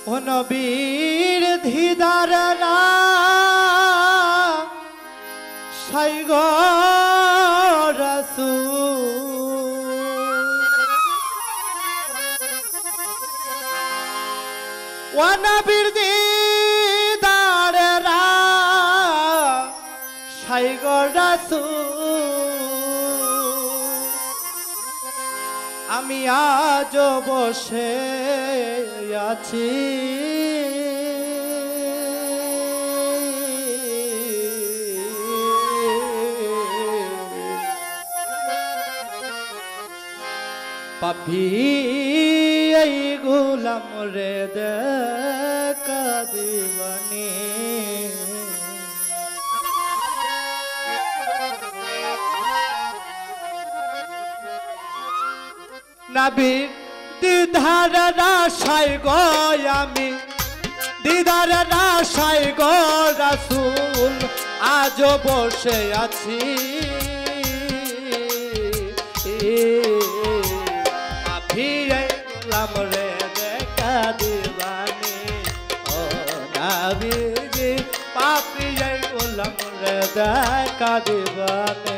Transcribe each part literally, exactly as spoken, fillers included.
ও নবীর ধিদাররা সাইগ রাসূল ও নবীর ধিদাররা সাইগ রাসূল আমি আজ বসে আছি পাপী এই গোলাম রে দেখা দিবানি নবী দিদার রাশায় গো আমি দিদার রাশায় গো রাসূল আজ বসে আছি পাপী এই গোলাম রে দেখা দিবানি ও নবীজি পাপী এই গোলাম রে দেখা দিবানি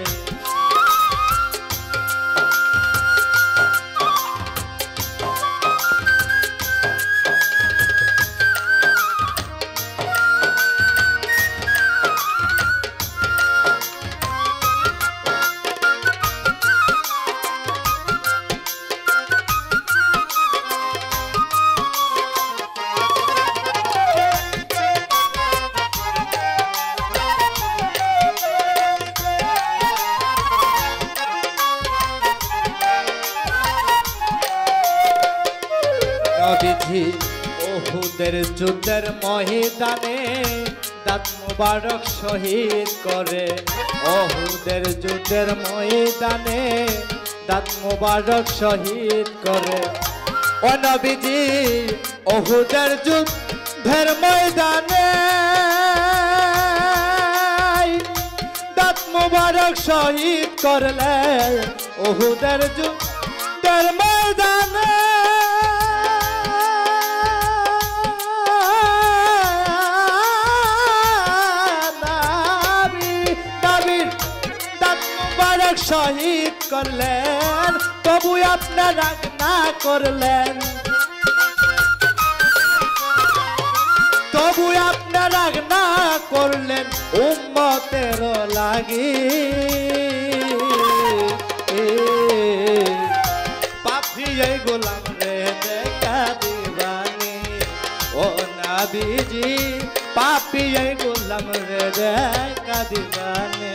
নবীজি ওহুদের যুদ্ধের ময়দানে দাঁত মুবারক শহীদ করে ওহুদের যুদ্ধের ময়দানে দাঁত মুবারক শহীদ করে ও নবীজি ওহুদের যুদ্ধের ময়দানে দাঁত মুবারক শহীদ করলে ওহুদের যুদ্ধের ময়দানে শহীদ করলেন তবু আপনার রাগ না করলেন তবু আপনার রাগ না করলেন উম্মতের লাগি পাপী এই গোলাম রে দেখা দিবানি ও নবীজি পাপী এই গোলাম রে দেখা দিবানি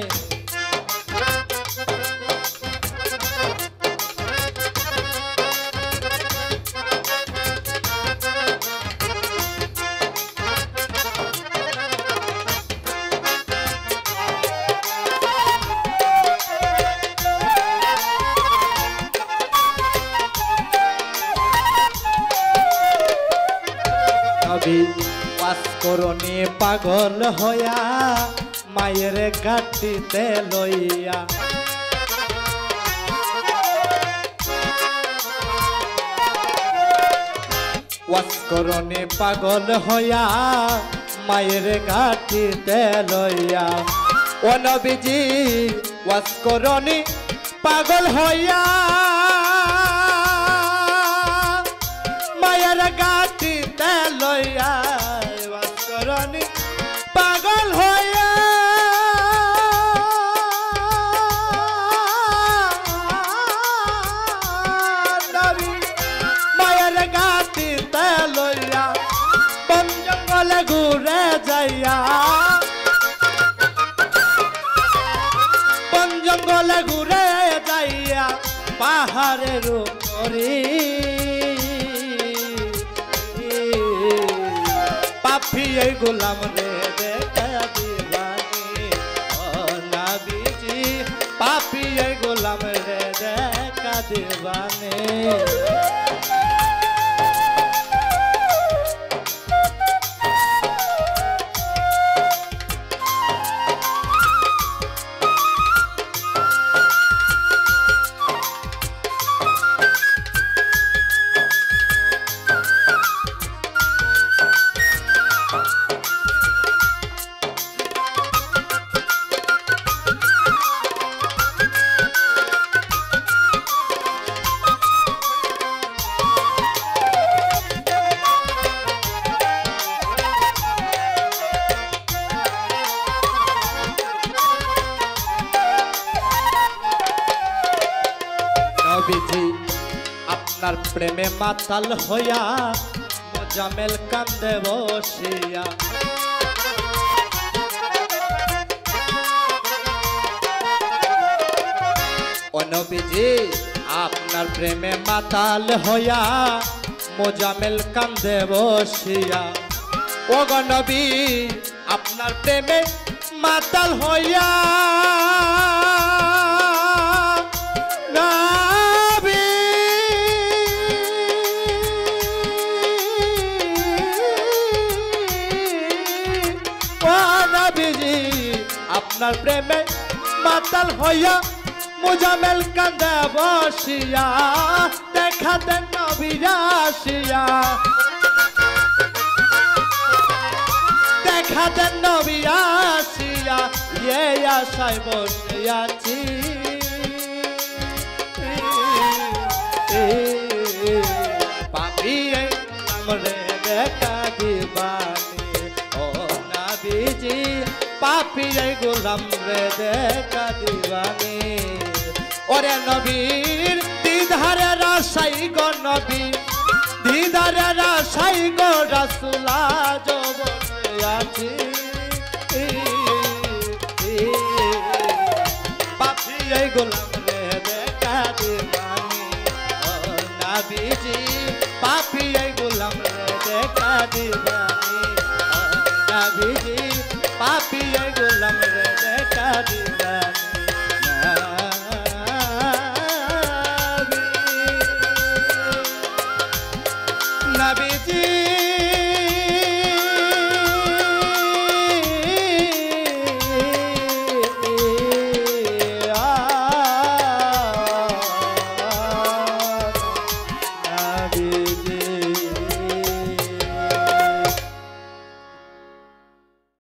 ওয়াজ করনি পাগল হইয়া মায়ের গাটিতে লইয়া ওয়াজ করনি পাগল হইয়া মায়ের গাটিতে লইয়া ও নবীজি ওয়াজ করনি পাগল হইয়া মায়ের গাটিতে লইয়া ওয়াজ করনি পাগল হইয়া নবী মায়ের গাটিতে লইয়া বন জঙ্গলে ঘুরে যাইয়া বন জঙ্গলে ঘুরে যাইয়া পাহাড়ের উপরে পাপী এই গোলাম রে দেখা দিবানি ও নবীজি পাপী এই গোলাম রে দেখা দিবানি প্রেমে মাতাল হইয়া মোজামেল কান্দে বসিয়া ও নবীজি আপনার প্রেমে মাতাল হইয়া মোজামেল কান্দে বসিয়া ও গো নবী আপনার প্রেমে মাতাল হইয়া নবী ও নবীজি আপনার প্রেমে মাতাল হইয়া মোজামেল কান্দে বসিয়া দেখা দেন নবী আসিয়া দেখা দেন নবী আসিয়া এ আশায় বসে আছি পাপি আমরে দেখা দিবানি ও নবীজি পাপি গোলাম রে দেখা দিবানি ওরে নবীর দিদারে রাসাই গো নবী দিদারে রাসাই গো রাসূলা জবনে আছি পাপি এই গোলাম রে দেখা দিবানি ও নবীজি পাপি এই গোলাম রে দেখা দিবানি ও নবীজি পাপি এই গোলাম রে দেখা দিবানি নবীজি